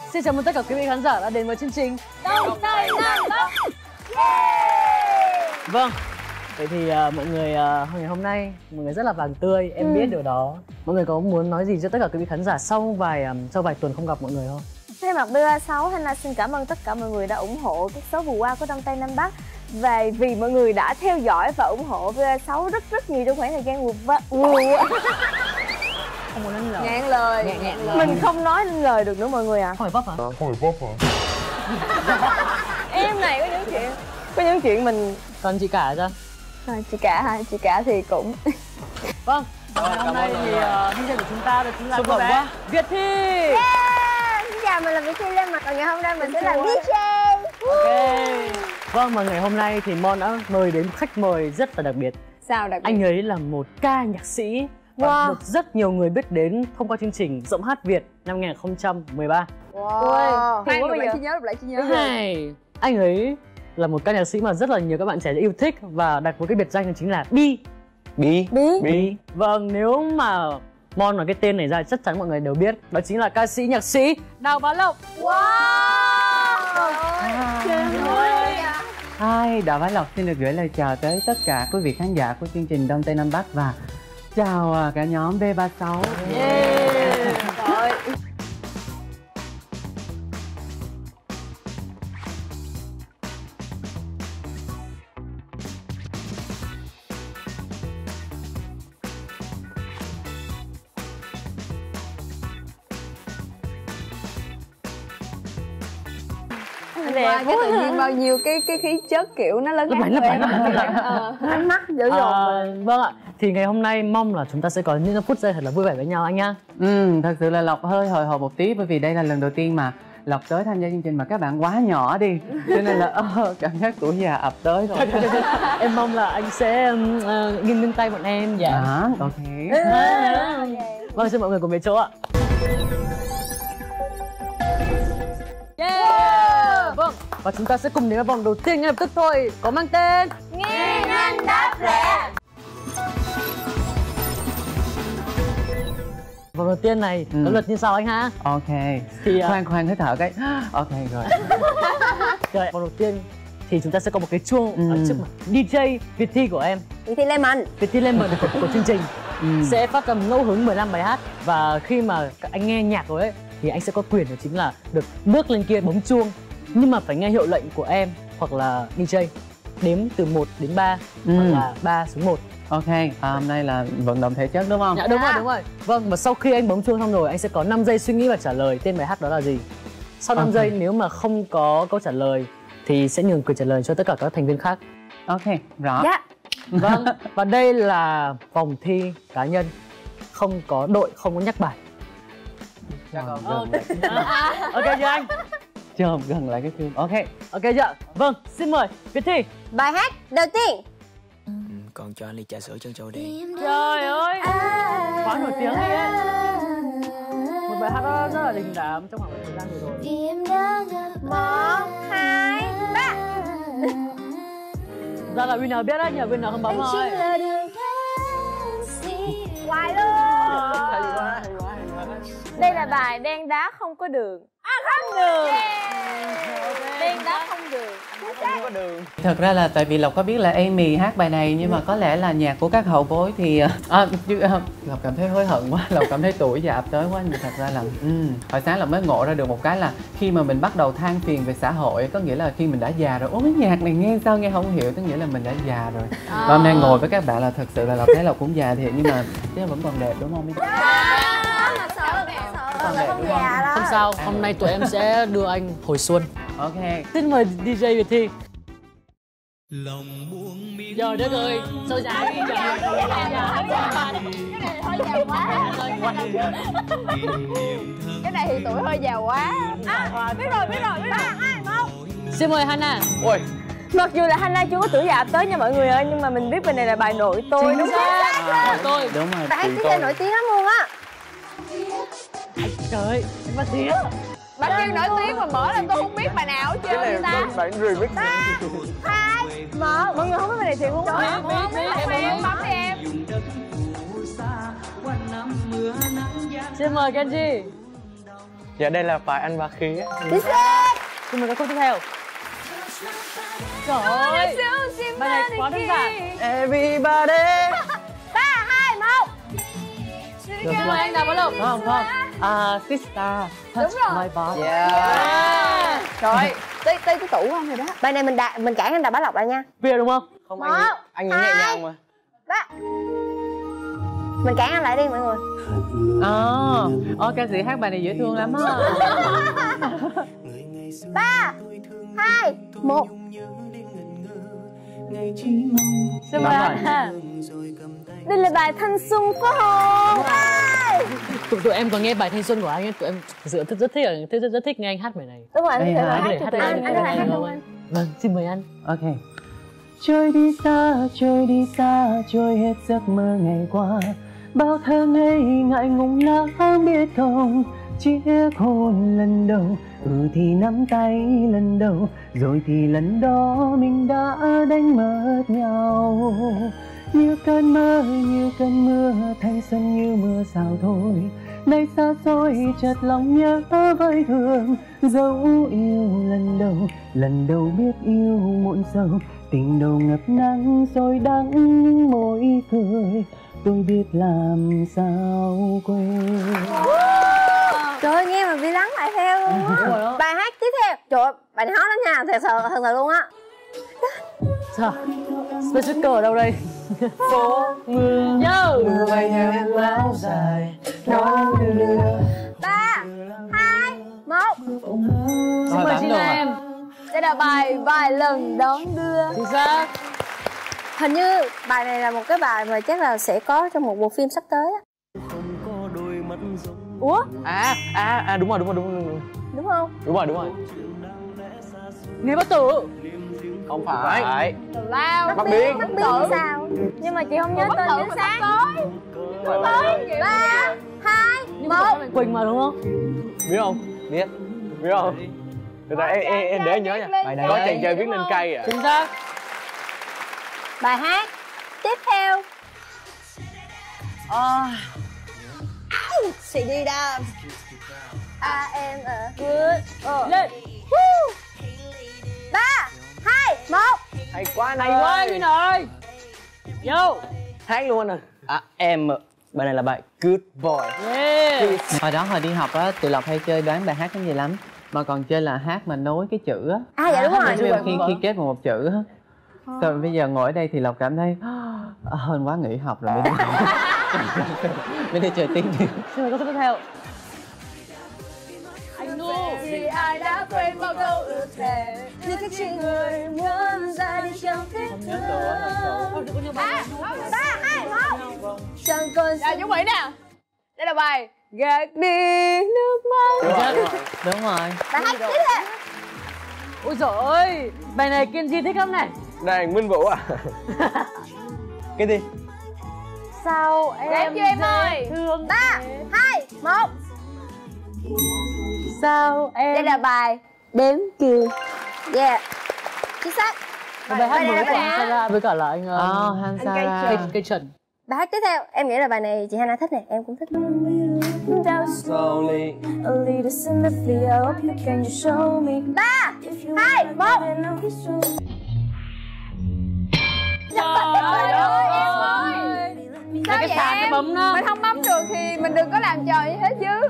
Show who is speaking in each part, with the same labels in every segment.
Speaker 1: Xin chào mừng tất cả quý vị khán giả đã đến với chương trình Đông Tây Nam Bắc. Vâng, vậy thì mọi người ngày hôm nay mọi người rất là vàng tươi, em biết điều đó. Mọi người có muốn nói gì cho tất cả quý vị khán giả sau vài tuần không gặp mọi người không?
Speaker 2: Thay mặt BA6, Hana xin cảm ơn tất cả mọi người đã ủng hộ các số vừa qua của Đông Tây Nam Bắc. Và vì mọi người đã theo dõi và ủng hộ BA6 rất nhiều trong khoảng thời gian vừa
Speaker 1: Không muốn nói lời.
Speaker 2: ngạn lời. Mình không nói lên lời được nữa mọi người ạ.
Speaker 1: Không phải vấp hả?
Speaker 3: Không phải vấp hả?
Speaker 2: Em này có những chuyện mình.
Speaker 1: Còn chị cả ra.
Speaker 2: Chị cả thì cũng.
Speaker 1: Vâng, hôm nay thì DJ của chúng ta đó chính là cô bé Việt Thi.
Speaker 2: Xin chào, mình là Việt Thi Lê Mặt. Còn ngày hôm nay mình sẽ làm DJ.
Speaker 1: Ok. Vâng, mà ngày hôm nay thì Mon đã mời đến khách mời rất là đặc biệt.
Speaker 2: Sao đặc biệt?
Speaker 1: Anh ấy là một ca nhạc sĩ và được rất nhiều người biết đến thông qua chương trình Giọng hát Việt năm 2013.
Speaker 2: Wow.
Speaker 4: Hay, đọc lại trí nhớ.
Speaker 1: Hai, anh ấy là một ca nhạc sĩ mà rất là nhiều các bạn trẻ yêu thích và đặt một cái biệt danh chính là Bi. Bi. Vâng, nếu mà Mon nói cái tên này ra chắc chắn mọi người đều biết. Đó chính là ca sĩ nhạc sĩ Đào Bá Lộc.
Speaker 5: Hi, Đào Bá Lộc xin được gửi lời chào tới tất cả quý vị khán giả của chương trình Đông Tây Nam Bắc và chào cả nhóm B36.
Speaker 4: Qua cái tự nhiên bao nhiêu cái khí chất kiểu nó lớn
Speaker 1: lấp lánh.
Speaker 2: Mắt dữ dồn.
Speaker 1: Vâng ạ, thì ngày hôm nay mong là chúng ta sẽ có những phút giây thật là vui vẻ với nhau anh nhá.
Speaker 5: Thật sự là Lộc hơi hồi hộp một tí bởi vì đây là lần đầu tiên mà Lộc tới tham gia chương trình mà các bạn quá nhỏ đi, cho nên là cảm giác tuổi già ập tới rồi.
Speaker 1: Em mong là anh sẽ nghiêng nâng tay bọn em.
Speaker 5: Dạ. Ok.
Speaker 1: Vâng, xin mọi người cùng về chỗ ạ. Vâng, và chúng ta sẽ cùng đến với vòng đầu tiên ngay lập tức thôi, có mang tên
Speaker 2: Nghe nhanh đáp rẻ.
Speaker 1: Vòng đầu tiên này có luật như sau anh ha.
Speaker 5: Ok.
Speaker 1: Thì
Speaker 5: khoan hít thở cái. Ok rồi.
Speaker 1: Rồi, vòng đầu tiên thì chúng ta sẽ có một cái chuông ở trước mặt DJ Việt Thi của em.
Speaker 2: Việt Thi Lemon.
Speaker 1: Việt Thi Lemon của chương trình sẽ phát tầm ngẫu hứng 15 bài hát và khi mà anh nghe nhạc rồi ấy thì anh sẽ có quyền đó chính là được bước lên kia bấm chuông, nhưng mà phải nghe hiệu lệnh của em hoặc là DJ đếm từ 1 đến 3 hoặc là 3 xuống 1.
Speaker 5: Ok, hôm nay là vận động thể chất đúng không?
Speaker 1: Dạ đúng rồi. Vâng, và sau khi anh bấm chuông xong rồi anh sẽ có 5 giây suy nghĩ và trả lời tên bài hát đó là gì. Sau 5 giây nếu mà không có câu trả lời thì sẽ nhường quyền trả lời cho tất cả các thành viên khác.
Speaker 5: Ok, rõ.
Speaker 2: Dạ.
Speaker 1: Vâng, và đây là vòng thi cá nhân, không có đội, không có nhắc bài. Ok chưa anh?
Speaker 5: Chồm gần lại cái phim. Ok.
Speaker 1: Ok chưa? Vâng, xin mời Việt Thi.
Speaker 2: Bài hát đầu tiên.
Speaker 6: Còn cho anh ly trà sữa chân châu đen.
Speaker 1: Trời ơi, quá nổi tiếng hay ấy. Một bài hát đó rất là đình đám trong khoảng thời gian vừa rồi.
Speaker 2: 1, 2, 3.
Speaker 1: Ra là winner biết đấy, nhờ winner không bấm thôi.
Speaker 2: Hoài luôn. Đây là bài Đen Đá Không Có Đường. Không đường. Đen Đá Không Đường.
Speaker 6: Không có đường.
Speaker 5: Thật ra là tại vì Lộc có biết là Amy hát bài này nhưng mà có lẽ là nhạc của các hậu bối thì Lộc cảm thấy hối hận quá, Lộc cảm thấy tuổi già ập tới quá. Nhưng thật ra là hồi sáng là mới ngộ ra được một cái là khi mà mình bắt đầu than phiền về xã hội, có nghĩa là khi mình đã già rồi, ôi nhạc này nghe sao nghe không hiểu, có nghĩa là mình đã già rồi. Và hôm nay ngồi với các bạn là thật sự là Lộc thấy Lộc cũng già thiệt nhưng mà chứ vẫn còn đẹp đúng không?
Speaker 1: Không sao, hôm nay tụi em sẽ đưa anh hồi xuân.
Speaker 5: Ok.
Speaker 1: Xin mời DJ Việt Thi. Trời đất ơi, sao dài đi trời.
Speaker 4: Cái này thì tuổi hơi già quá.
Speaker 2: Biết rồi. 3, 2, 1.
Speaker 1: Xin mời Hana.
Speaker 6: Ôi,
Speaker 2: Mặc dù là Hana chưa có tuổi già ập tới nha mọi người ơi, nhưng mà mình biết bài này là bài Nội Tôi. Đúng không?
Speaker 1: Tôi.
Speaker 5: Đúng rồi.
Speaker 2: Bạn DJ nổi tiếng lắm luôn á.
Speaker 1: Trời ơi, bà Thi.
Speaker 4: Bạn kêu nổi tiếng mà mở lên tôi không biết bài nào hết trơn vậy ta.
Speaker 6: bạn remix.
Speaker 2: 3, 2, 1. Mọi người không biết bài này thiệt không?
Speaker 4: Biết em bấm đi em.
Speaker 1: Xin mời Kenji.
Speaker 6: Dạ đây là bài Anh Ba Khí á.
Speaker 1: Xin mời ca khúc tiếp theo. Trời ơi, bài này quá đơn giản.
Speaker 6: Everybody.
Speaker 2: 3, 2, 1.
Speaker 1: Được rồi, anh đọc bắt đầu. Không, Sister, touch my body.
Speaker 6: Yeah.
Speaker 4: Rồi, tới cái tủ anh rồi đó.
Speaker 2: Bài này mình cản anh Đào Bá Lộc lại nha.
Speaker 1: Bia đúng không?
Speaker 6: Không anh nghĩ nhẹ nhàng mà.
Speaker 2: 3. Mình cản anh lại đi mọi người.
Speaker 5: Ca sĩ hát bài này dễ thương lắm á.
Speaker 2: 3, 2, 1.
Speaker 1: Xin mời anh.
Speaker 2: Đây là bài Thanh Xuân phải không?
Speaker 1: Tụi em có nghe bài Thanh Xuân của anh ấy, tụi em thực sự rất thích nghe anh hát bài này.
Speaker 2: Đúng rồi, anh
Speaker 1: hát
Speaker 2: hát cho tụi anh có thể hát luôn anh.
Speaker 1: Vâng, xin mời anh.
Speaker 5: Ok. Trôi đi xa, trôi hết giấc mơ ngày qua. Bao thơ ngây ngại ngùng lắm biết không, chiếc hôn lần đầu, thì nắm tay lần đầu, rồi thì lần đó mình đã đánh mất nhau. Như cơn mưa thanh xuân như mưa rào thôi, nay xa xôi chợt lòng nhớ vơi thương. Dấu yêu lần đầu biết yêu muộn sầu, tình đầu ngập nắng rồi đắng môi cười, tôi biết làm sao quên.
Speaker 2: Trời ơi, nghe mà bị lắng lại theo luôn á. Bài hát tiếp theo, trời ơi, bài này hot lắm nha, thật sự luôn á.
Speaker 1: Trời, Special Girl ở đâu đây? Phố mưa mưa bay theo em áo dài nón đưa.
Speaker 2: 3, 2, 1.
Speaker 1: Xin mời Gina em.
Speaker 2: Đây là bài Vài Lần Đón Đưa.
Speaker 1: Chính xác.
Speaker 2: Hình như bài này là một cái bài mà chắc là sẽ có trong một bộ phim sắp tới á. Ủa?
Speaker 6: Đúng rồi.
Speaker 2: Đúng không?
Speaker 6: Đúng rồi.
Speaker 1: Nghe Bất Tử.
Speaker 6: Không phải.
Speaker 4: Lao.
Speaker 2: Mắt biếc sao? Nhưng mà chị không nhớ tên chính xác. 3, 2, 1.
Speaker 1: Quỳnh mà đúng không?
Speaker 6: Biết không? Biết không? Từ từ em để nhớ nha. Bài này có chàng trai viết lên cây à.
Speaker 1: Chính xác.
Speaker 2: Bài hát tiếp theo. Chị đi đâu? I am a good.
Speaker 1: Lên.
Speaker 2: 3, 2, 1.
Speaker 6: Hay quá anh
Speaker 1: Hay quá
Speaker 6: ơi.
Speaker 1: Gina ơi. Vô.
Speaker 6: Hát luôn anh à. Em bài này là bài Good Boy.
Speaker 1: Yeah.
Speaker 5: Hồi đi học á, tụi Lộc hay chơi đoán bài hát cái gì lắm, mà còn chơi là hát mà nối cái chữ á.
Speaker 2: Dạ đúng rồi.
Speaker 5: Khi kết một chữ á. Rồi bây giờ ngồi ở đây thì Lộc cảm thấy hên quá, nghỉ học là mới đi chơi tiếng đi.
Speaker 1: Xin mời câu tiếp theo. Anh ngu.
Speaker 2: Vì ai đã quên bao câu ước thề, như các chị người muốn ra đi trong tiếc thương. 3, 2, 1. Chẳng còn
Speaker 4: Dạ chuẩn bị nè. Đây là bài Gạt đi nước mắt.
Speaker 5: Đúng rồi.
Speaker 2: bài hát tiếp theo.
Speaker 1: Ôi trời ơi, bài này Kenji thích lắm này.
Speaker 6: Đàn Minh Vũ à. Cái gì?
Speaker 1: Sao em
Speaker 4: chưa em ơi?
Speaker 1: thương
Speaker 2: 3, 2, 1.
Speaker 1: Sao em.
Speaker 2: Đây là bài Đếm Kiều. Yeah. Chính xác.
Speaker 1: bài hát mới
Speaker 2: này
Speaker 1: của anh Sara với cả là anh
Speaker 5: Hansara.
Speaker 1: Cây Trần.
Speaker 2: Bài hát tiếp theo, em nghĩ là bài này chị Hana thích này, em cũng thích.
Speaker 6: Slowly.
Speaker 2: 3, 2, 1.
Speaker 4: Trời ơi em ơi. Sao
Speaker 1: cái
Speaker 4: vậy
Speaker 1: sàn cái
Speaker 4: em?
Speaker 1: bấm đó.
Speaker 4: Mình không bấm được thì mình đừng có làm trò như thế chứ.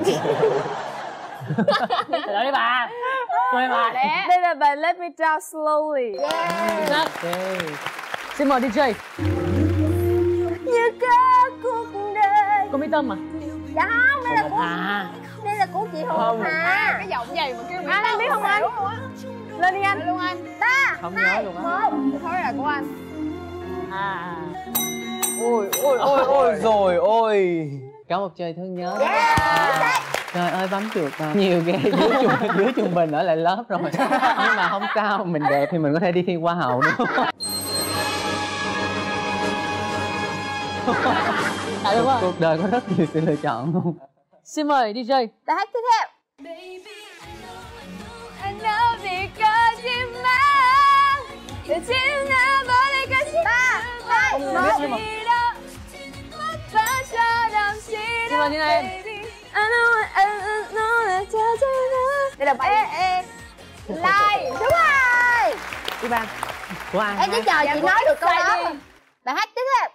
Speaker 1: Đó đi bà. Thôi bà.
Speaker 4: Đây là bài Let Me Down Slowly.
Speaker 1: Yeah. Xin mời DJ.
Speaker 2: Như cả cuộc đời.
Speaker 1: Có Mỹ Tâm à?
Speaker 2: Dạ không, đây là của đây là của chị Hồng Hà.
Speaker 4: Cái giọng gì mà kêu
Speaker 2: Anh biết không anh?
Speaker 4: Lên đi anh. Luôn anh.
Speaker 2: 3,
Speaker 5: Không nhớ
Speaker 2: 2,
Speaker 5: luôn á.
Speaker 2: 1.
Speaker 4: Thôi là của anh.
Speaker 6: Ôi ôi.
Speaker 5: Có một chơi thương nhớ.
Speaker 2: Yeah.
Speaker 5: Trời ơi bấm chuột nhiều ghê, dưới trung bình ở lại lớp rồi. Nhưng mà không sao, mình đẹp thì mình có thể đi thi hoa hậu đúng không?
Speaker 1: Đúng rồi.
Speaker 5: Cuộc đời có rất nhiều sự lựa chọn luôn.
Speaker 1: Xin mời DJ.
Speaker 2: Bài hát tiếp theo.
Speaker 4: Anh nói vì có chim mang để chim nó bỏ đi cái chim
Speaker 2: 3, 2, 1.
Speaker 1: Xin mời Nina em.
Speaker 2: Cái là ê like. Đúng rồi.
Speaker 5: Đi ba. Của ai?
Speaker 2: Em chỉ chờ chị nói được câu đó. Bài hát tiếp theo.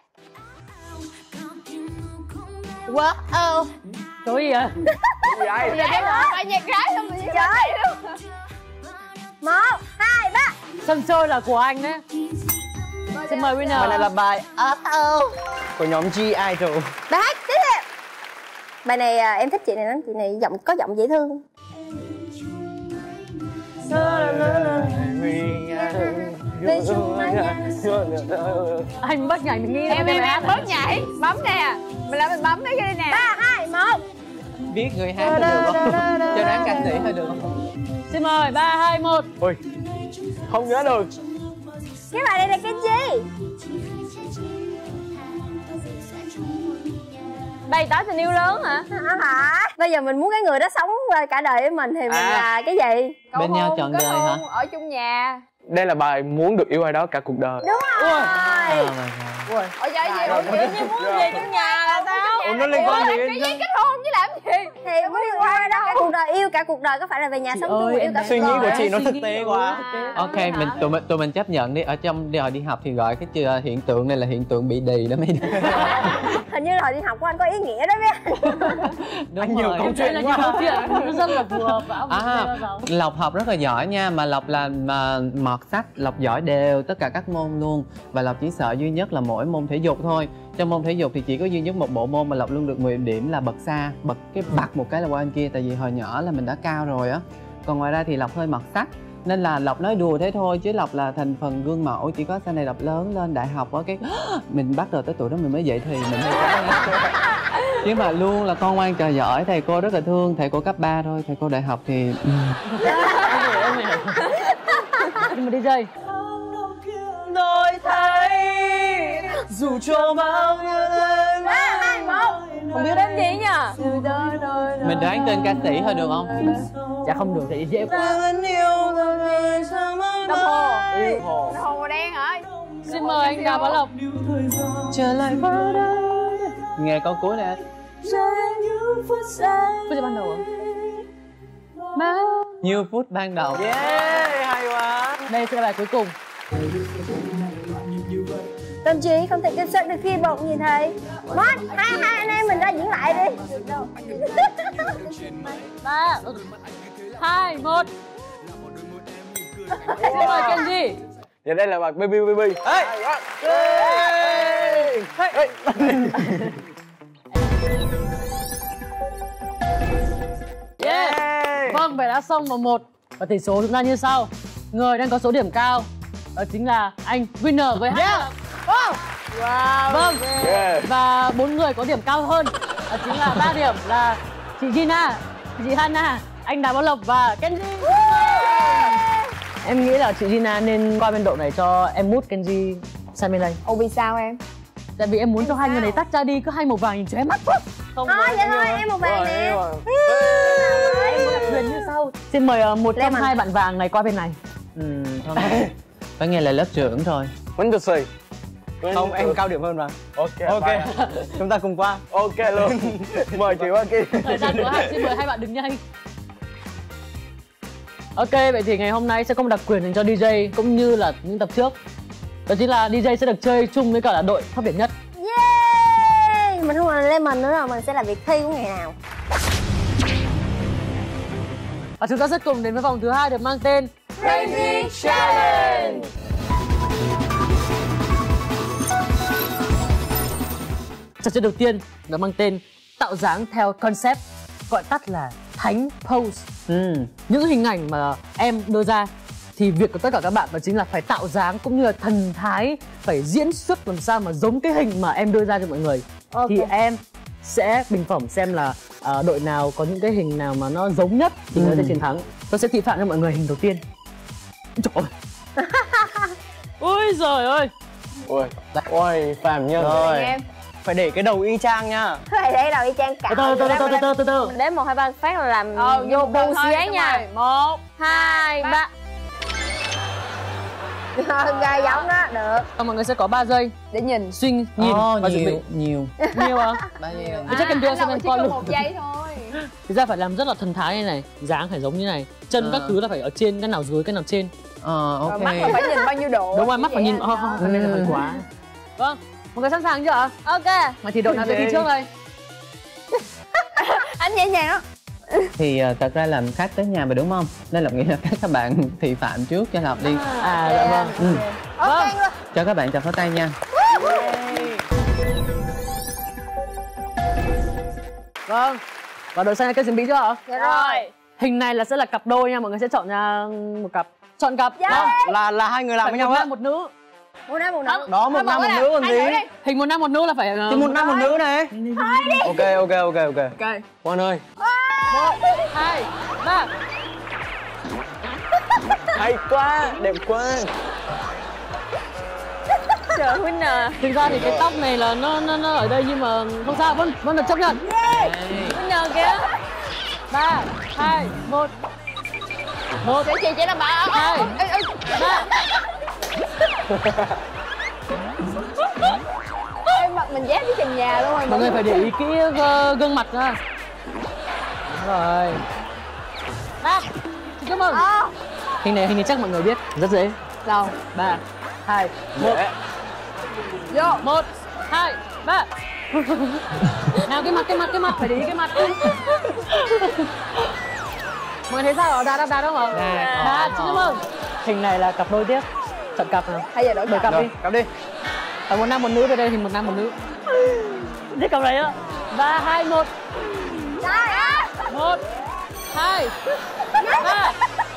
Speaker 2: Wow.
Speaker 1: Trời gì vậy?
Speaker 6: Gì vậy?
Speaker 4: Bài nhạc gái không mình chơi luôn.
Speaker 2: 1, 2, 3.
Speaker 1: Sân chơi là của anh đấy. Xin mời winner.
Speaker 6: Bài này là bài của nhóm G-Idol.
Speaker 2: Bài hát tiếp theo. Bài này em thích chị này lắm, chị này có giọng dễ thương.
Speaker 1: Anh bắt nhảy mình nghĩ
Speaker 4: Em bớt nhảy, bấm nè. Mình làm mình bấm mấy cái đi nè.
Speaker 2: 3, 2, 1.
Speaker 5: Biết người hát có được không? Cho đoán ca sĩ thôi được không?
Speaker 1: Xin mời 3, 2, 1.
Speaker 6: Ui, không nhớ được.
Speaker 2: Cái bài này là cái gì?
Speaker 4: Bày tỏ tình yêu lớn hả?
Speaker 2: Hả? Bây giờ mình muốn cái người đó sống cả đời với mình thì mình là cái gì?
Speaker 5: Bên nhau trọn đời hả?
Speaker 4: Ở chung nhà.
Speaker 6: Đây là bài muốn được yêu ai đó cả cuộc đời.
Speaker 2: Đúng rồi.
Speaker 4: Ủa vậy gì? Ủa tự nhiên muốn về chung nhà là sao?
Speaker 6: Ủa nó liên quan gì
Speaker 4: cái giấy kết hôn chứ làm gì?
Speaker 2: Thì muốn yêu ai đó cả cuộc đời, yêu cả cuộc đời có phải là về nhà sống chung yêu cả cuộc đời.
Speaker 6: Suy nghĩ của chị nó thực tế quá.
Speaker 5: Ok, tụi mình chấp nhận đi. Ở trong giờ đi học thì gọi cái hiện tượng này là hiện tượng bị đì đó mấy đứa.
Speaker 2: Hình như hồi đi học của anh có ý nghĩa đó mấy anh.
Speaker 5: Đúng
Speaker 6: nhiều
Speaker 5: rồi.
Speaker 6: câu chuyện
Speaker 1: Là nhiều câu chuyện nó rất là phù hợp và
Speaker 5: Lộc học rất là giỏi nha, mà Lộc là mọt sách, Lộc giỏi đều tất cả các môn luôn. Và Lộc chỉ sợ duy nhất là mỗi môn thể dục thôi. Trong môn thể dục thì chỉ có duy nhất một bộ môn mà Lộc luôn được 10 điểm là bật xa, bật một cái là qua bên kia, tại vì hồi nhỏ là mình đã cao rồi á. Còn ngoài ra thì Lộc hơi mọt sách, nên là Lộc nói đùa thế thôi, chứ Lộc là thành phần gương mẫu. Chỉ có sau này Lộc lớn lên đại học á, cái mình bắt đầu tới tuổi đó mình mới dậy thì mình hơi có. Nhưng mà luôn là con ngoan trò giỏi, thầy cô rất là thương. Thầy cô cấp 3 thôi, thầy cô đại học thì
Speaker 1: nhưng mà DJ
Speaker 6: Tôi thấy dù cho bao nhiêu lần
Speaker 2: 3, 2, 1.
Speaker 4: Không biết em gì nhỉ?
Speaker 5: mình đoán tên ca sĩ thôi được không?
Speaker 1: dạ không được thì dễ quá.
Speaker 4: Đồng hồ. Đồng hồ màu đen hả?
Speaker 1: Xin mời anh Đào Bá Lộc.
Speaker 5: Trở lại vào đây. Nghe câu cuối nè.
Speaker 1: Phút giây ban đầu à?
Speaker 5: Như phút ban đầu.
Speaker 6: Yeah, hay quá.
Speaker 1: Đây sẽ là bài cuối cùng.
Speaker 2: Tâm trí không thể kiểm soát được khi bỗng nhìn thấy. Một, hai anh em mình ra diễn lại đi.
Speaker 1: 3, 2, 1. Xin mời Kenji.
Speaker 6: Và đây là bài Baby Baby. Ê! Ê!
Speaker 1: Yeah. Vâng, vậy đã xong vào 1. Và tỷ số chúng ta như sau. Người đang có số điểm cao đó chính là anh winner với 2 điểm. Wow. Vâng.
Speaker 6: Yeah.
Speaker 1: Và 4 người có điểm cao hơn đó chính là 3 điểm là chị Gina, chị Hana, anh Đào Bá Lộc và Kenji. Em nghĩ là chị Gina nên qua bên đội này cho em mút Kenji sang bên đây.
Speaker 4: Ồ vì sao em?
Speaker 1: Tại vì em muốn cho hai người này tách ra đi, cứ hai màu vàng nhìn cho em mắt quá. Không
Speaker 2: Thôi vậy thôi, em một vàng nè.
Speaker 1: Em có đặc quyền như sau. Xin mời một trong hai bạn vàng này qua bên này.
Speaker 5: Thôi phải nghe lời lớp trưởng thôi.
Speaker 6: Win to see.
Speaker 3: Không, em cao điểm hơn mà.
Speaker 6: Ok.
Speaker 3: Chúng ta cùng qua.
Speaker 6: Ok luôn. Mời chị qua kia.
Speaker 1: Thời gian của hai, xin mời hai bạn đứng nhanh. Ok, vậy thì ngày hôm nay sẽ có một đặc quyền dành cho DJ cũng như là những tập trước. Đó chính là DJ sẽ được chơi chung với cả là đội thấp điểm nhất.
Speaker 2: Yeah! Mình không còn Lemon nữa rồi, mình sẽ là việc thi của ngày nào.
Speaker 1: Và chúng ta sẽ cùng đến với vòng thứ hai được mang tên
Speaker 2: Crazy Challenge.
Speaker 1: Trò chơi đầu tiên được mang tên tạo dáng theo concept, gọi tắt là Thánh Pose. Những hình ảnh mà em đưa ra thì việc của tất cả các bạn đó chính là phải tạo dáng cũng như là thần thái, phải diễn xuất làm sao mà giống cái hình mà em đưa ra cho mọi người. Thì em sẽ bình phẩm xem là đội nào có những cái hình nào mà nó giống nhất thì người sẽ chiến thắng. Tôi sẽ thị phạm cho mọi người hình đầu tiên. Trời ơi. Ôi giời ơi.
Speaker 6: Ôi, Phạm Nhân.
Speaker 3: Rồi. Phải để cái đầu y chang nha.
Speaker 2: Phải để đầu y chang cả.
Speaker 1: Từ.
Speaker 2: Mình đếm 1, 2, 3 phát là làm
Speaker 4: vô bu xí nha. 1, 2, 3.
Speaker 2: Gà giống đó, được.
Speaker 1: Mọi người sẽ có 3 giây
Speaker 4: Để nhìn.
Speaker 1: suy nhìn và chuẩn bị.
Speaker 5: Nhiều
Speaker 1: Nhiều à?
Speaker 5: bao nhiêu?
Speaker 1: Chắc cần đưa xem em coi
Speaker 4: luôn
Speaker 1: luôn.
Speaker 4: 1 giây thôi.
Speaker 1: Thực ra phải làm rất là thần thái như này, dáng phải giống như này, chân các thứ là phải ở trên, cái nào dưới, cái nào trên.
Speaker 5: Ok.
Speaker 2: Mắt là phải nhìn bao nhiêu độ.
Speaker 1: Đúng rồi, mắt phải nhìn, không nên là hơi quá. Vâng, mọi người sẵn sàng chưa ạ?
Speaker 2: Ok.
Speaker 1: Mà thì đội nào sẽ thi trước đây?
Speaker 2: Anh nhẹ nhàng đó.
Speaker 5: Thì thật ra là khách tới nhà mà đúng không? Nên Lộc nghĩ là các bạn thị phạm trước cho Lộc đi.
Speaker 1: Dạ vâng.
Speaker 2: Ok luôn.
Speaker 5: Cho các bạn chào pháo tay nha.
Speaker 1: Vâng. Và đội xanh đã chuẩn bị chưa ạ?
Speaker 2: Dạ rồi.
Speaker 1: Hình này là sẽ là cặp đôi nha, mọi người sẽ chọn ra một cặp. Chọn cặp.
Speaker 2: Dạ.
Speaker 3: Là hai người làm với nhau
Speaker 1: một
Speaker 3: á.
Speaker 1: nam một nữ.
Speaker 2: Một nam một nữ.
Speaker 3: Đó, một nam một nữ còn gì.
Speaker 1: Hình một nam một nữ là phải
Speaker 3: Thì một nam một nữ này. Ok.
Speaker 1: Ok.
Speaker 3: Quan ơi.
Speaker 1: 1, 2, 3.
Speaker 3: Hay quá, đẹp quá.
Speaker 2: Trời winner.
Speaker 1: Thực ra thì cái tóc này là nó ở đây nhưng mà không sao, vẫn được chấp nhận.
Speaker 2: Winner kìa.
Speaker 1: 3, 2, 1. 1,
Speaker 2: Chị là bà.
Speaker 1: 2, 3.
Speaker 2: Em mặt mình dán cái trần nhà luôn rồi.
Speaker 1: Mọi người phải để ý kỹ gương mặt nha. Đúng rồi. 3. Chúc mừng. Hình này chắc mọi người biết, rất dễ.
Speaker 2: Đâu?
Speaker 1: 3, 2, 1.
Speaker 2: Vô.
Speaker 1: 1, 2, 3. Nào cái mặt phải để ý cái mặt. Mọi người thấy sao? Đạt đúng không? Đạt, chúc mừng. Hình này là cặp đôi tiếp. Chọn cặp nào.
Speaker 2: Hay giờ đổi
Speaker 1: Cặp đi.
Speaker 3: Cặp đi.
Speaker 1: Phải một nam một nữ về đây thì một nam một nữ. Thế cặp này á. 3, 2, 1. 1, 2, 3.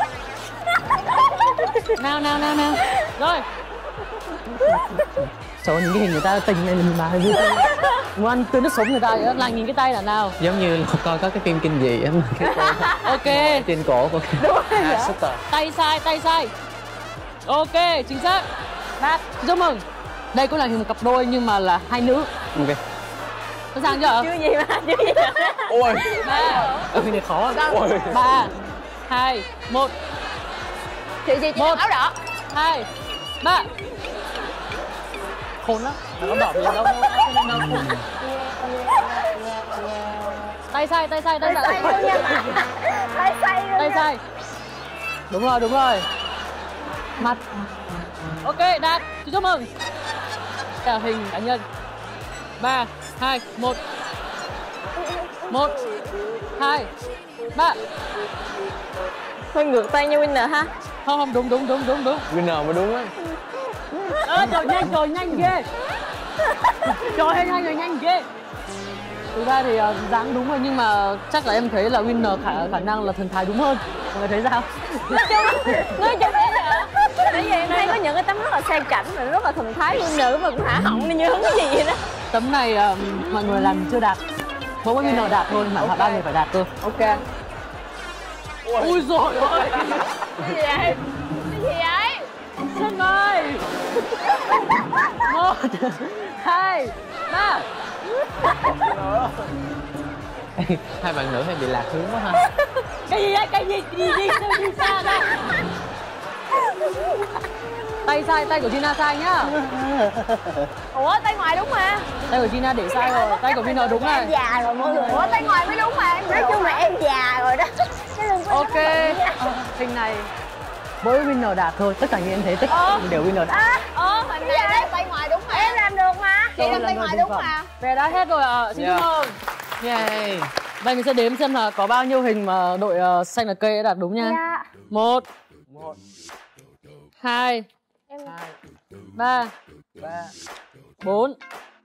Speaker 1: Nào. Rồi. Trời ơi, những cái hình người ta tình này mình mà hơi vui. Muốn ăn tươi nước sống người ta vậy đó. Lại nhìn cái tay là nào.
Speaker 5: Giống như là coi có cái phim kinh dị á.
Speaker 1: Ok.
Speaker 5: Trên cổ của
Speaker 3: Super.
Speaker 1: Tay sai. Ok, chính xác. Đạt, chúc mừng. Đây cũng là hình một cặp đôi nhưng mà là hai nữ.
Speaker 3: Ok.
Speaker 1: Sẵn sàng chưa?
Speaker 2: Chưa gì mà.
Speaker 3: Ôi.
Speaker 1: 3. Cái này khó.
Speaker 3: Ôi.
Speaker 1: 3, 2, 1.
Speaker 2: Chị mặc áo đỏ.
Speaker 1: 2, 3. Khốn lắm. Nó đỏ gì đâu. Tay sai.
Speaker 2: Tay sai luôn nha bà. Tay sai luôn.
Speaker 1: Tay sai. Đúng rồi. Mặt. Ok, Đạt, chúc mừng. Đây là hình cá nhân. 3, 2, 1. 1, 2, 3.
Speaker 2: Hơi ngược tay như winner ha.
Speaker 1: Không, đúng.
Speaker 3: Winner mới đúng á.
Speaker 1: Trời nhanh ghê. Trời hay nhanh rồi, nhanh ghê. Thực ra thì dáng đúng rồi nhưng mà chắc là em thấy là winner khả năng là thần thái đúng hơn. Mọi người thấy sao?
Speaker 2: Nói chung là tại vì em thấy có những cái tấm rất là sang chảnh và rất là thần thái winner mà cũng hả họng như hứng cái gì vậy đó.
Speaker 1: Tấm này mọi người làm chưa đạt. Mỗi cái winner đạt thôi mà okay. Bao người phải đạt cơ.
Speaker 2: Ok.
Speaker 1: Ui dồi ôi.
Speaker 2: Cái gì vậy? Cái gì vậy?
Speaker 1: Xuân ơi. 1, 2, 3.
Speaker 5: Hai bạn nữ hay bị lạc hướng quá ha.
Speaker 1: Cái gì vậy? Sao đi xa ra? Tay của Gina sai nhá.
Speaker 2: Ủa tay ngoài đúng mà.
Speaker 1: Tay của Gina để sai rồi, tay của Vino đúng này.
Speaker 2: Em già rồi mọi người. Ủa tay ngoài mới đúng mà. Nói chung là em già rồi đó.
Speaker 1: Ok. Hình này mỗi winner đạt thôi, tất cả những em thấy tất đều winner đạt.
Speaker 2: Hình này đấy tay ngoài đúng mà. Em làm được mà. Chị làm tay ngoài đúng mà.
Speaker 1: Về đã hết rồi ạ. Xin chúc mừng.
Speaker 5: Yay.
Speaker 1: Vậy mình sẽ đếm xem là có bao nhiêu hình mà đội xanh là cây đã đạt đúng nha. 1, 2, 3, 4,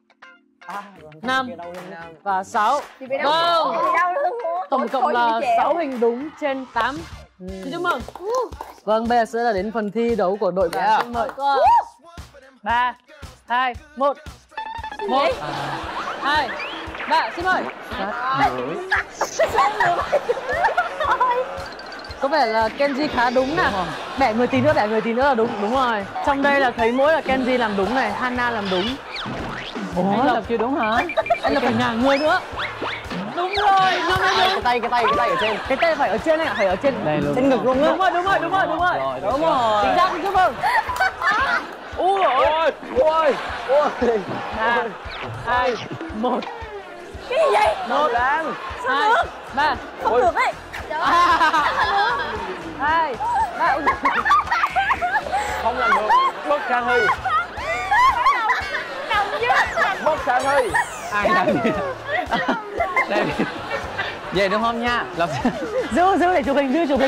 Speaker 1: 5 và 6. Vâng. Tổng cộng là 6 hình đúng trên 8. Xin chúc mừng. Vâng, bây giờ sẽ là đến phần thi đấu của đội bạn. Xin mời. 3, 2, 1. 1, 2, 3, xin mời. Có vẻ là Kenji khá đúng nè. Bẻ người tí nữa là đúng rồi. Trong đây là thấy mỗi là Kenji làm đúng này, Hana làm đúng.
Speaker 5: Ủa, Lộc chưa đúng hả?
Speaker 1: Anh là phải ngả người nữa. Đúng rồi, năm nay đúng.
Speaker 3: Cái tay ở trên.
Speaker 1: Cái tay phải ở trên này, phải ở trên.
Speaker 5: Đây luôn.
Speaker 3: Trên ngực luôn á.
Speaker 1: Đúng rồi.
Speaker 3: Đúng rồi.
Speaker 1: Chính xác, chúc mừng. Ui ôi. 3, 2, 1.
Speaker 2: Cái gì vậy?
Speaker 1: 1, 2, 3.
Speaker 2: Không được ấy.
Speaker 1: 2, 3.
Speaker 6: Không làm được. Mất khả thi. Mất khả thi.
Speaker 5: Ai làm gì? Đây. Về đúng không nha? Lộc
Speaker 1: Giữ để chụp hình, giữ.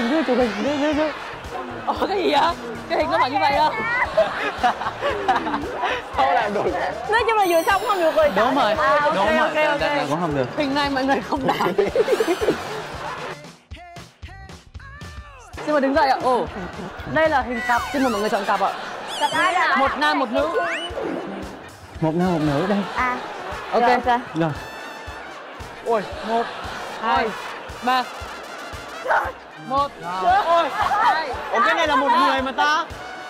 Speaker 1: Ủa cái gì vậy? Cái hình nó phải như vậy đâu.
Speaker 6: Không làm được.
Speaker 2: Nói chung là vừa xong không được rồi.
Speaker 5: đúng rồi.
Speaker 1: ok,
Speaker 5: Đúng rồi.
Speaker 1: ok.
Speaker 5: Đây cũng không được.
Speaker 1: Hình này mọi người không đạt. Xin mời đứng dậy ạ. Ồ, đây là hình cặp, xin mời mọi người chọn cặp ạ. Một nam một nữ.
Speaker 5: Một nam một nữ đây.
Speaker 1: Ok.
Speaker 5: Rồi.
Speaker 6: Ôi.
Speaker 1: 1, 2, 3. 1, ôi, 2.
Speaker 6: Ủa cái này là một người mà ta.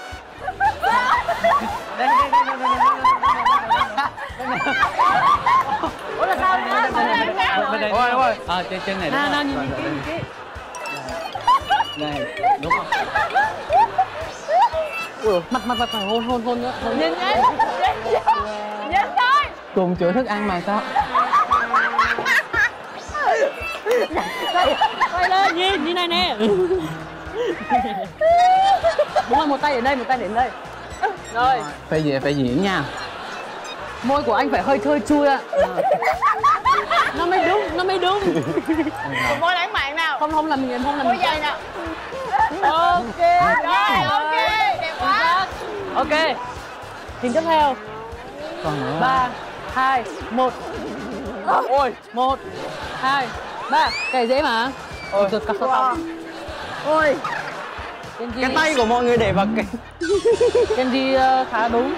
Speaker 5: Đây.
Speaker 1: Ủa là sao nữa?
Speaker 5: Bên đây.
Speaker 6: Ôi.
Speaker 5: Trên này.
Speaker 1: Nào nhìn kỹ.
Speaker 5: Đây, đúng không?
Speaker 1: Mặt phải hôn nữa.
Speaker 2: Nhìn thôi.
Speaker 5: Cùng chỗ thức ăn mà sao?
Speaker 1: Quay lên, nhìn này nè. Đúng rồi, một tay đến đây. Rồi.
Speaker 5: Phải diễn nha.
Speaker 1: Môi của anh phải hơi chui ạ. Nó mới đúng.
Speaker 2: Một môi lãng mạn nào.
Speaker 1: Không làm gì em không làm
Speaker 2: Môi
Speaker 1: gì.
Speaker 2: dày nào.
Speaker 1: Ok.
Speaker 2: Rồi, ok. Đẹp quá.
Speaker 1: Ok. Hình tiếp theo.
Speaker 5: Còn nữa.
Speaker 1: 3, 2, 1.
Speaker 6: Ôi.
Speaker 1: 1, 2, 3. Cái dễ mà. Ôi, giật cặp tóc.
Speaker 2: Ôi.
Speaker 6: Cái tay của mọi người để vào cái.
Speaker 1: Kenji khá đúng.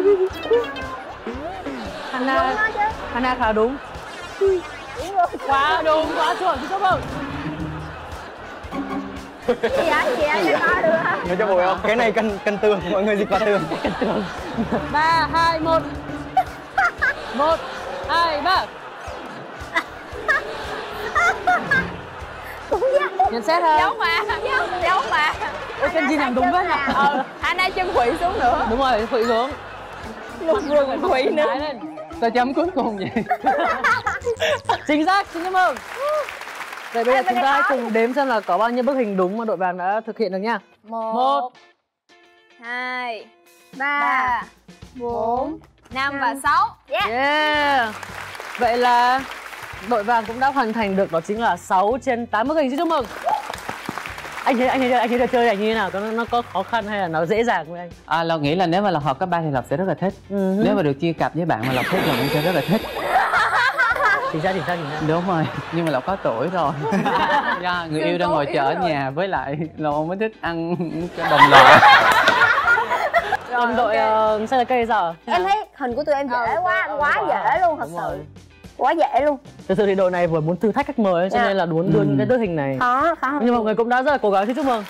Speaker 1: Hana khá đúng. Quá đúng, quá chuẩn, xin chúc mừng.
Speaker 2: Chị ạ, cho được hả?
Speaker 6: Người cho bùi không? Cái này cân tường, mọi người dịch vào tường.
Speaker 1: 3, 2, 1. 1, 2, 3. Nhận xét thôi.
Speaker 2: Giống mà.
Speaker 1: Ôi, Kenji làm đúng quá nhỉ?
Speaker 2: Hana chân quỵ xuống nữa.
Speaker 1: Đúng rồi, khuỵu xuống.
Speaker 2: Lục rừng quỵ nữa.
Speaker 1: Trái lên.
Speaker 5: Sao chấm cuối cùng vậy?
Speaker 1: Chính xác, xin chúc mừng. Vậy bây giờ chúng ta hãy cùng đếm xem là có bao nhiêu bức hình đúng mà đội bạn đã thực hiện được nha. 1,
Speaker 2: 2, 3, 4, 5 và 6.
Speaker 1: Yeah. Vậy là đội vàng cũng đã hoàn thành được, đó chính là 6 trên 8 bức hình. Xin chúc mừng. Anh thấy được chơi ảnh như thế nào? Nó có khó khăn hay là nó dễ dàng với anh?
Speaker 5: Lộc nghĩ là nếu mà Lộc hợp cấp 3 thì Lộc sẽ rất là thích. Nếu mà được chia cặp với bạn mà Lộc thích, Lộc cũng sẽ rất là thích.
Speaker 1: Chính xác.
Speaker 5: Đúng rồi, nhưng mà Lộc có tuổi rồi. Người yêu đang ngồi chờ ở nhà, với lại Lộc mới thích ăn cái đồng loại.
Speaker 1: Còn đội sao là cây sao?
Speaker 2: Em thấy hình của tụi em dễ quá dễ luôn thật sự. Quá dễ luôn.
Speaker 1: Thực sự thì đội này vừa muốn thử thách khách mời cho nên là muốn đưa những cái tước hình này.
Speaker 2: Khó.
Speaker 1: Nhưng mọi người cũng đã rất là cố gắng, xin chúc mừng.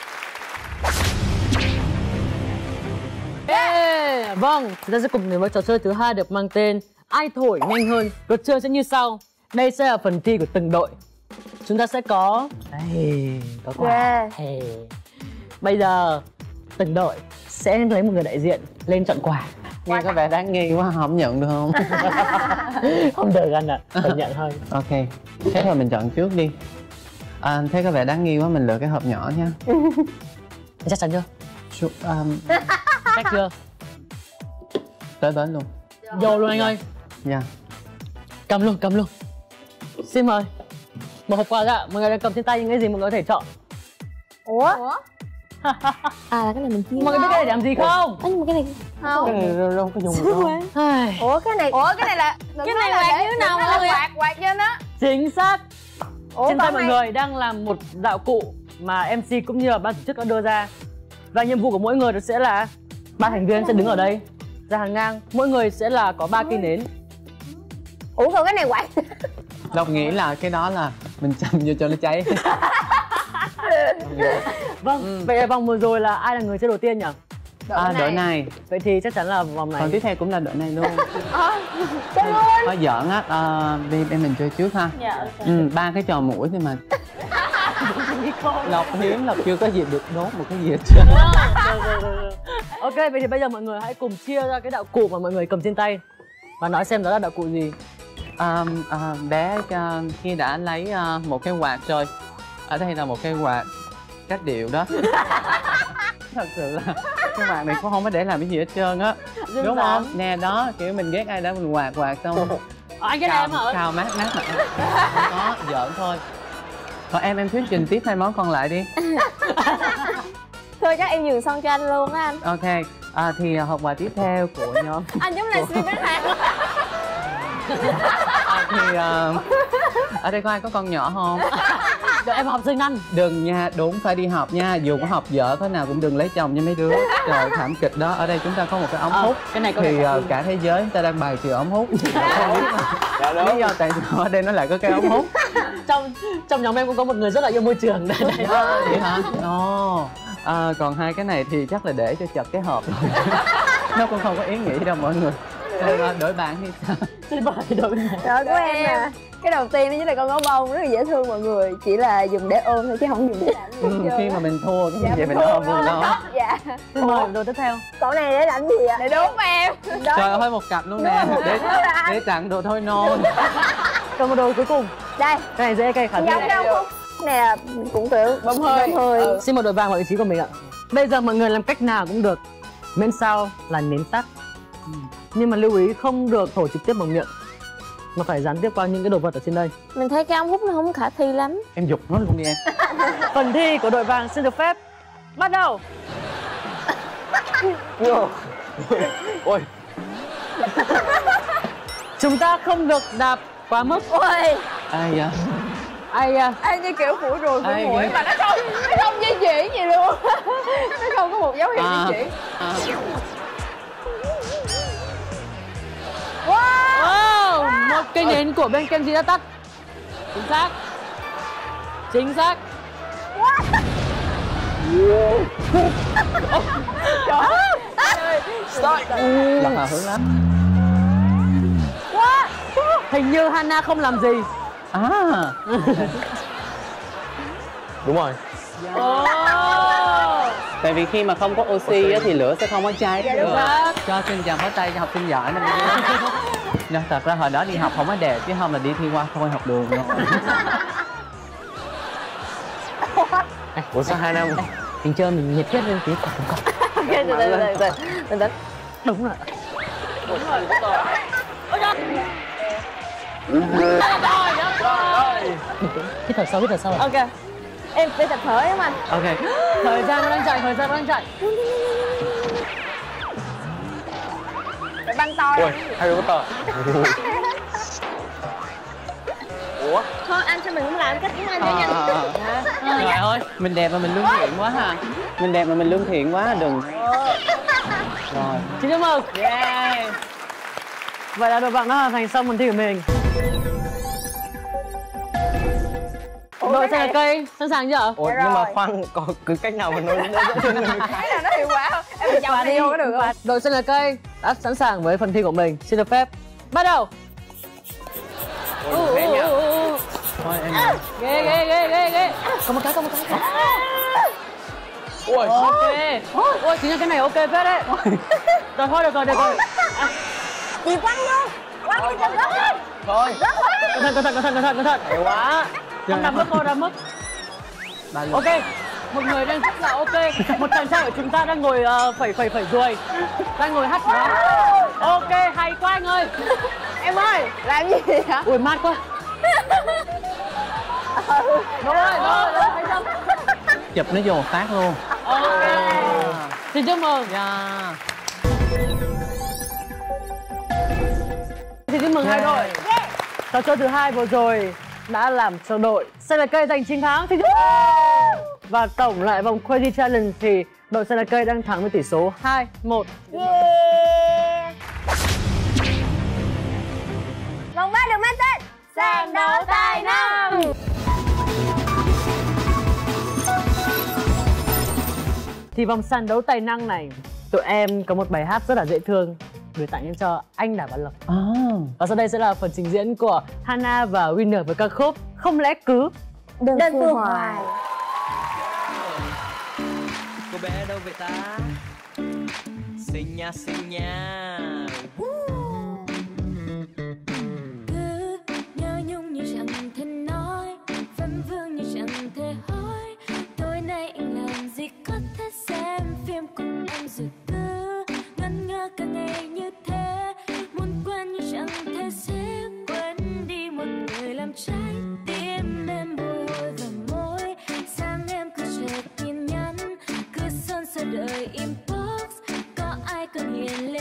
Speaker 1: Vâng, chúng ta sẽ cùng đến với trò chơi thứ hai được mang tên Ai thổi nhanh hơn. Luật chơi sẽ như sau. Đây sẽ là phần thi của từng đội. Chúng ta sẽ có có quà. Bây giờ từng đội sẽ lấy một người đại diện lên chọn quà.
Speaker 5: Nghe có vẻ đáng nghi quá, không nhận được không?
Speaker 1: Không được anh ạ, phải nhận thôi.
Speaker 5: Ok, thế thôi mình chọn trước đi. Thế có vẻ đáng nghi quá, mình lựa cái hộp nhỏ nha.
Speaker 1: Chắc chắn chưa? Chắc chưa?
Speaker 5: Tới bến luôn.
Speaker 1: Vô luôn anh ơi.
Speaker 5: Dạ.
Speaker 1: Cầm luôn. Xin mời. Một hộp quà ra, mọi người đang cầm trên tay những cái gì mọi người có thể chọn.
Speaker 2: Ủa? Là cái này mình chia.
Speaker 1: Mọi người biết cái này để làm gì không?
Speaker 2: Nhưng mà cái này không.
Speaker 5: Cái này đâu có dùng được đâu.
Speaker 2: Ủa cái này là cái này quạt như nào mọi người? Quạt trên đó.
Speaker 1: Chính xác. Trên tay mọi
Speaker 2: mày...
Speaker 1: người đang làm một đạo cụ mà MC cũng như là ban tổ chức đã đưa ra. Và nhiệm vụ của mỗi người đó sẽ là 3 thành viên sẽ đứng ở đây ra hàng ngang, mỗi người sẽ là có 3 cây nến.
Speaker 2: Ủa còn cái này quạt.
Speaker 5: Lộc nghĩ là cái đó là mình châm vô cho nó cháy.
Speaker 1: Vâng, vậy vòng vừa rồi là ai là người chơi đầu tiên nhỉ?
Speaker 5: Đội này.
Speaker 1: Vậy thì chắc chắn là vòng này.
Speaker 5: Còn tiếp theo cũng là đội này luôn.
Speaker 2: Chơi luôn.
Speaker 5: Thôi giỡn á, bên mình chơi trước ha.
Speaker 2: Dạ.
Speaker 5: 3 cái trò mũi thôi mà. Lộc hiếm là chưa có dịp được đốt một cái gì hết trơn.
Speaker 1: Ok, vậy thì bây giờ mọi người hãy cùng chia ra cái đạo cụ mà mọi người cầm trên tay và nói xem đó là đạo cụ gì.
Speaker 5: Bé khi đã lấy một cái quạt rồi. Ở đây là một cái quạt cách điệu đó. Thật sự là cái quạt này cũng không có để làm cái gì hết trơn á. Đúng không? Nè đó, kiểu mình ghét ai đó mình quạt xong.
Speaker 1: Anh ghét em hả?
Speaker 5: Cào mát mà. Không có, giỡn thôi. Còn em thuyết trình tiếp hai món còn lại đi.
Speaker 2: Thôi chắc em nhường xong cho anh luôn á anh.
Speaker 5: Ok, thì hộp quà tiếp theo của nhóm.
Speaker 2: Anh giống là suy bến hàng.
Speaker 5: Thì ở đây có ai có con nhỏ không?
Speaker 1: Đợi em học sinh anh.
Speaker 5: Đừng nha, đúng phải đi học nha. Dù có học dở thế nào cũng đừng lấy chồng nha mấy đứa. Trời, thảm kịch đó. Ở đây chúng ta có một cái ống hút.
Speaker 1: Cái này có
Speaker 5: thì cả thế giới người ta đang bài trừ ống hút. Lý do tại sao ở đây nó lại có cái ống hút?
Speaker 1: Trong nhóm em cũng có một người rất là yêu môi trường.
Speaker 5: Vậy hả? Còn hai cái này thì chắc là để cho chật cái hộp rồi. Nó cũng không có ý nghĩa đâu mọi người. Đổi bạn thì sao?
Speaker 1: Xin mời đổi bạn.
Speaker 2: Đó của em nè. Cái đầu tiên đó chính là con gấu bông, rất là dễ thương mọi người. Chỉ là dùng để ôm thôi chứ không dùng để làm gì hết.
Speaker 5: Khi mà mình thua cái vậy mình ôm luôn đó.
Speaker 2: Dạ.
Speaker 1: Xin mời đồ tiếp theo.
Speaker 2: Cậu này để làm gì ạ? Để đốn em.
Speaker 5: Trời ơi, một cặp luôn nè. Để tặng đồ thôi nôn.
Speaker 1: Còn một đồ cuối cùng.
Speaker 2: Đây.
Speaker 1: Cái này dễ cây khả thi.
Speaker 2: Giống đâu không? Nè, cũng kiểu bông hơi.
Speaker 1: Xin một đội vàng vào vị trí của mình ạ. Bây giờ mọi người làm cách nào cũng được, miễn sao là nến tắt. Nhưng mà lưu ý không được thổi trực tiếp bằng miệng, mà phải gián tiếp qua những cái đồ vật ở trên đây.
Speaker 2: Mình thấy cái ống hút nó không khả thi lắm.
Speaker 5: Em giục nó luôn đi em.
Speaker 1: Phần thi của đội vàng xin được phép bắt đầu.
Speaker 6: Ôi.
Speaker 1: Chúng ta không được đạp quá mức.
Speaker 2: Ôi.
Speaker 5: Ai vậy?
Speaker 2: Ai như kiểu phủ ruồi của mũi mà nó không di chuyển gì luôn. Nó không có một dấu hiệu di chuyển.
Speaker 1: Wow, một cây nến của bên Kenji đã tắt. Chính xác. Chính xác.
Speaker 5: Là hào hứng lắm.
Speaker 1: Hình như Hana không làm gì.
Speaker 6: Đúng rồi.
Speaker 5: Tại vì khi mà không có oxy á, thì lửa sẽ không có cháy được. Cho xin chào pháo tay cho học sinh giỏi nè. Nhưng thật ra hồi đó đi học không có đẹp chứ không là đi thi qua thôi học đường rồi.
Speaker 6: Ủa sao 2 năm?
Speaker 1: Mình chơi mình nhiệt huyết lên tí.
Speaker 2: Từ từ.
Speaker 1: Đúng rồi. Hít thở sâu.
Speaker 2: Ok. Em đi tập thở em anh.
Speaker 5: Ok.
Speaker 1: Thời gian đang chạy.
Speaker 2: Phải băng to.
Speaker 6: Ui, Harry Potter. Ủa?
Speaker 2: Thôi anh sao mình không làm cách của anh cho nhanh.
Speaker 5: Trời ơi, mình đẹp mà mình lương thiện quá ha. Mình đẹp mà mình lương thiện quá, đừng. Rồi.
Speaker 1: Xin chúc mừng. Yeah. Vậy là đội bạn đã hoàn thành xong phần thi của mình. Đội xe cây sẵn sàng chưa?
Speaker 6: Ủa nhưng mà khoan, còn cứ cách nào mà nó dễ thương người khác.
Speaker 2: Cái nào nó hiệu quả không? Em chồng đi vô có được không?
Speaker 1: Đội xe cây đã sẵn sàng với phần thi của mình. Xin được phép bắt đầu.
Speaker 6: Ôi, nhỉ?
Speaker 5: Thôi em.
Speaker 1: Ghê. Có một cái.
Speaker 6: Ui.
Speaker 1: Ok. Ôi, chính là cái này ok phết đấy. Rồi thôi được rồi.
Speaker 2: Chị quăng luôn. Quăng đi chừng rớt lên.
Speaker 6: Thôi.
Speaker 1: Cẩn thận.
Speaker 6: Hay quá.
Speaker 1: Không đạp mức, cô đạp mức. Ok, một người đang rất là ok. Một chàng trai của chúng ta đang ngồi phẩy ruồi, đang ngồi hát đó. Ok, hay quá anh ơi.
Speaker 2: Em ơi, làm gì vậy?
Speaker 1: Ui, mát quá. Đúng rồi, thấy không?
Speaker 5: Chụp nó vô một phát luôn.
Speaker 1: Ok. Xin chúc mừng. Xin chúc mừng hai đội. Trò chơi thứ 2 vừa rồi đã làm cho đội CLK giành chiến thắng. Và tổng lại vòng Crazy Challenge thì đội CLK đang thắng với tỷ số 2-1.
Speaker 2: Vòng 3 được mang tên sàn đấu tài năng.
Speaker 1: Thì vòng sàn đấu tài năng này, tụi em có một bài hát rất là dễ thương gửi tặng cho anh Đàm Văn Lộc. Và sau đây sẽ là phần trình diễn của Hana và Winner với ca khúc Không Lẽ Cứ
Speaker 2: Đơn Phương Hoài.
Speaker 7: Cô bé đâu vậy ta? Xinh nha.
Speaker 8: Cứ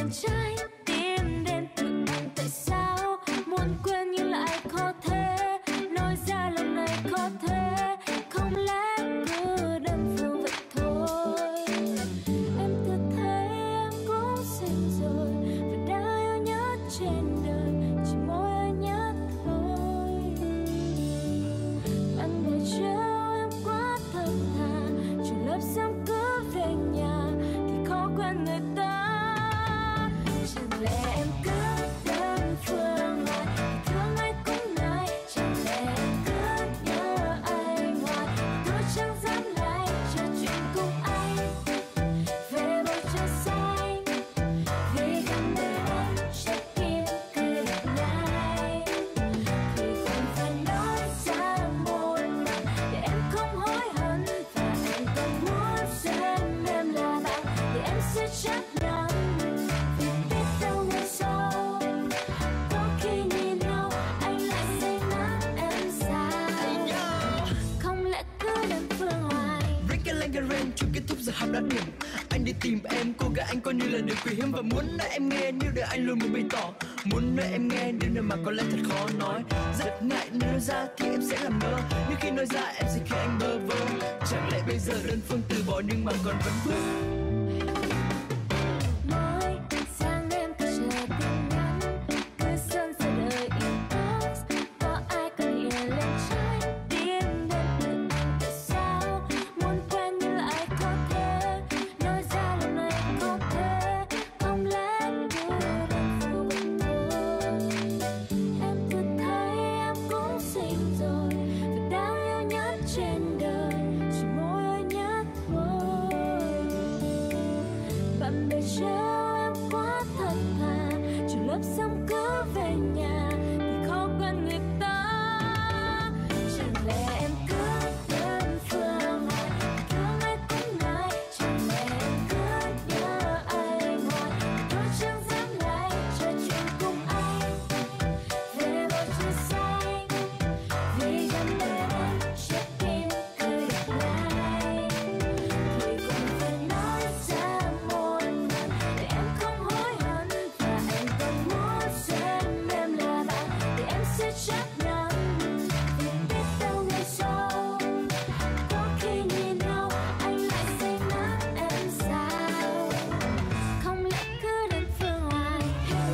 Speaker 2: lên trái tim đến từ anh. Tại sao muốn quên nhưng lại khó thế, nói ra lòng này khó thế, không lẽ cứ đơn phương vậy thôi. Em tự thấy em cũng xinh rồi và đã yêu nhất trên đời, chỉ mỗi anh nhất thôi. Bạn bè trêu em quá thật thà, trường lớp xong cứ về nhà thì khó quen người ta. Chẳng lẽ em cứ đơn phương hoài, thương ai cũng nói. Chẳng lẽ em cứ nhớ anh hoài, tôi chẳng dám lại trò chuyện cùng anh về bầu trời xanh. Vì gần bên anh trái tim cười đẹp ngay, thì còn phải nói ra một lần để em không hối hận. Và anh còn muốn xem em là bạn thì em sẽ chấp nhận. Vì biết đâu ngày sau có khi nhìn nhau anh lại say nắng em sao. Không lẽ cứ đơn phương hoài.
Speaker 7: Break a leg again, chưa kết thúc giờ học đã điểm. Anh đi tìm em, cô gái anh coi như là điều quý hiếm. Và muốn nói em nghe, như đời anh luôn muốn bày tỏ. Muốn nói em nghe, đến nơi mà có lẽ thật khó nói. Rất ngại nếu nói ra thì em sẽ làm ngơ, nhưng khi nói ra em sẽ khiến anh bơ vơ. Chẳng lẽ bây giờ đơn phương từ bỏ nhưng mà còn vẫn vương.
Speaker 2: Mỗi sáng đêm cứ chờ tin nhắn, cứ sơn giờ đời inbox. Có ai cần hiện lên trái tim đến từ anh. Tại sao muốn quên nhưng lại khó thế, nói ra lòng này khó thế, không lẽ cứ đơn phương vậy thôi. Em tự thấy em cũng xinh rồi và đáng yêu nhất trên đời, chỉ mỗi anh nhất thôi. Bạn bè trêu em quá thật thà, trường lớp xong cứ về nhà thì khó quen người ta. Chẳng lẽ em cứ đơn phương hoài, thương ai cũng nói. Chẳng lẽ em cứ nhớ anh hoài, tôi chẳng dám lại trò chuyện cùng anh về bầu trời xanh. Vì gần bên anh trái tim cười đẹp ngay, thì còn phải nói ra một lần để em không hối hận. Và anh còn muốn xem em là bạn thì em sẽ chấp nhận. Vì biết đâu ngày sau có khi nhìn nhau anh lại say nắng em sao. Không lẽ cứ đơn phương hoài.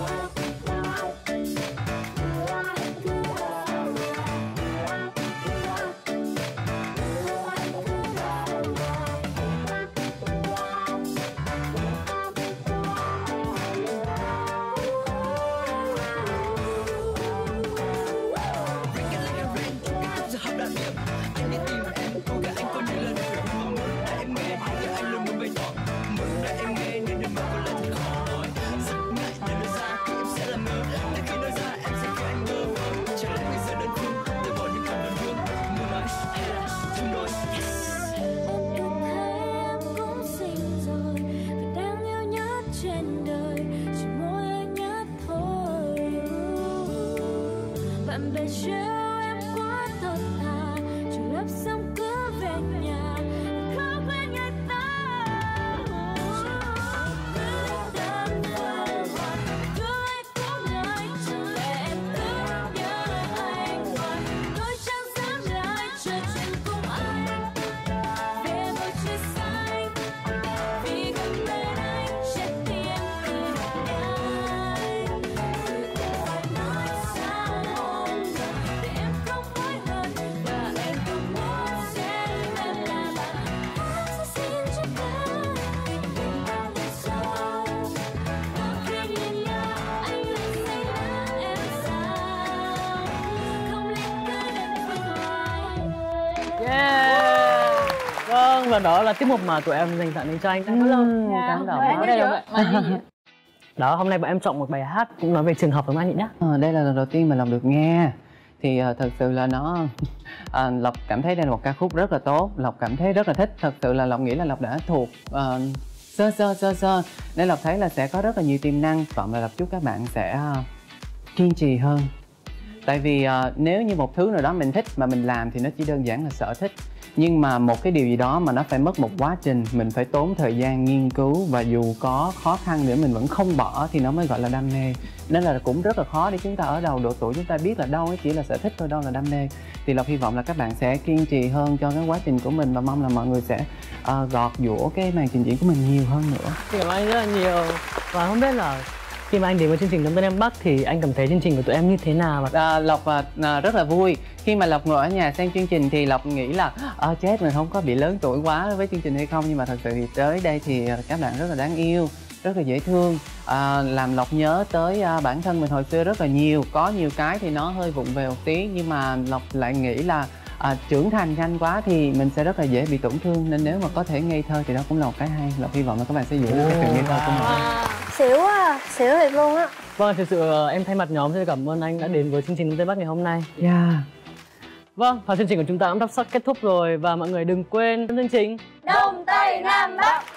Speaker 7: Break a leg again, chưa kết thúc giờ học đã điểm. Anh đi tìm em, cô gái anh coi như là điều quý hiếm. Và muốn nói em nghe, như anh luôn muốn bày tỏ. Muốn nói em nghe, nhưng đôi mà có lẽ thật khó nói. Rất ngại nếu nói ra thì em sẽ làm ngơ, nhưng khi nói ra em sẽ khiến anh bơ vơ. Chẳng lẽ bây giờ đơn phương từ bỏ những cảm đơn phương. Muốn nói hay là chúng đôi yes.
Speaker 2: Em tự thấy em cũng xinh rồi và đáng yêu nhất trên đời, chỉ mỗi anh nhất thôi. Bạn bè trêu em quá thật thà, trường lớp xong cứ về nhà khó quen người ta. Cứ đơn phương hoài, thương ai cũng nói. Chẳng lẽ em cứ nhớ anh hoài, tôi chẳng dám lại trò chuyện cùng anh về bầu trời xanh. Vì gần bên anh trái tim cười đẹp ngay, thì cũng phải nói ra một lần để em không hối hận. Và anh cũng muốn xem em là bạn, em sẽ xin cho đời. Đừng bao ngày sau có khi nhìn nhau anh lại say nắng em sao. Không lẽ cứ đơn phương hoài.
Speaker 1: Yeah. Vâng, và đó là tiết mục mà tụi em dành tặng đến cho anh.
Speaker 5: Cảm động.
Speaker 1: Ở đây là đó, hôm nay bọn em chọn một bài hát cũng nói về trường học với anh chị nhé.
Speaker 5: Đây là lần đầu tiên mà Lộc được nghe. Thì thật sự là nó Lộc cảm thấy đây là một ca khúc rất là tốt. Lộc cảm thấy rất là thích. Thật sự là Lộc nghĩ là Lộc đã thuộc sơ nên Lộc thấy là sẽ có rất là nhiều tiềm năng. Còn là Lộc chúc các bạn sẽ kiên trì hơn. Tại vì nếu như một thứ nào đó mình thích mà mình làm thì nó chỉ đơn giản là sở thích. Nhưng mà một cái điều gì đó mà nó phải mất một quá trình, mình phải tốn thời gian nghiên cứu, và dù có khó khăn nữa mình vẫn không bỏ thì nó mới gọi là đam mê. Nên là cũng rất là khó để chúng ta ở đầu độ tuổi chúng ta biết là đâu chỉ là sở thích thôi, đâu là đam mê. Thì Lộc hy vọng là các bạn sẽ kiên trì hơn cho cái quá trình của mình, và mong là mọi người sẽ gọt giũa cái màn trình diễn của mình nhiều hơn nữa.
Speaker 1: Cảm ơn anh rất là nhiều. Và không biết là khi mà anh đến với chương trình Nắm Tay Nam Bắc thì anh cảm thấy chương trình của tụi em như thế nào?
Speaker 5: Lộc rất là vui. Khi mà Lộc ngồi ở nhà xem chương trình thì Lộc nghĩ là chết, mình không có bị lớn tuổi quá với chương trình hay không. Nhưng mà thật sự thì tới đây thì các bạn rất là đáng yêu, rất là dễ thương, làm Lộc nhớ tới bản thân mình hồi xưa rất là nhiều. Có nhiều cái thì nó hơi vụng về một tí, nhưng mà Lộc lại nghĩ là trưởng thành nhanh quá thì mình sẽ rất là dễ bị tổn thương. Nên nếu mà có thể ngây thơ thì đó cũng là một cái hay. Lộc hy vọng là các bạn sẽ giữ được cái sự ngây thơ của mình.
Speaker 4: Xỉu quá à, xỉu thiệt luôn á.
Speaker 1: Vâng, thực sự em thay mặt nhóm xin cảm ơn anh đã đến với chương trình Nắm Tay Bắc ngày hôm nay. Vâng, và chương trình của chúng ta cũng sắp sắp kết thúc rồi. Và mọi người đừng quên chương trình
Speaker 4: Đông Tây Nam Bắc.